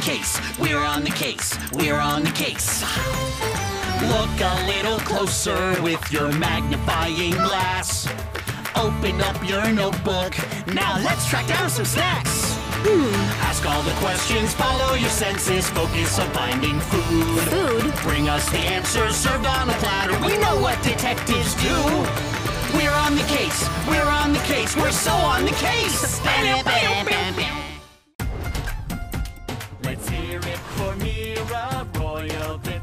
case. We're on the case. We're on the case. Look a little closer with your magnifying glass. Open up your notebook. Now let's track down some snacks. Ask all the questions, follow your senses, focus on finding food. Food? Bring us the answers served on a platter. We know what detectives do. We're on the case. We're on the case. We're so on the case. Let's hear it for Mira, royal.